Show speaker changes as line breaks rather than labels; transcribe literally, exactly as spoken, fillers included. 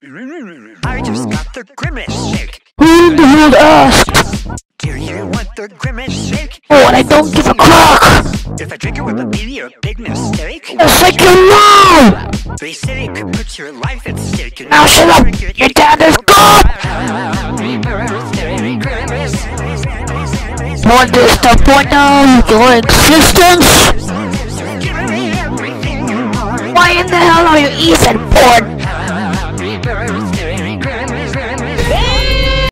I just got the grimace shake.
Who the hell asked?
Do you want the grimace shake?
Oh, and I don't give a crap!
If I drink it with a be a big mistake.
It's like you lie!
They say it could put your life at stake.
Now shut up! Your dad is gone! Want this to point out your existence? Why in the hell are you even born?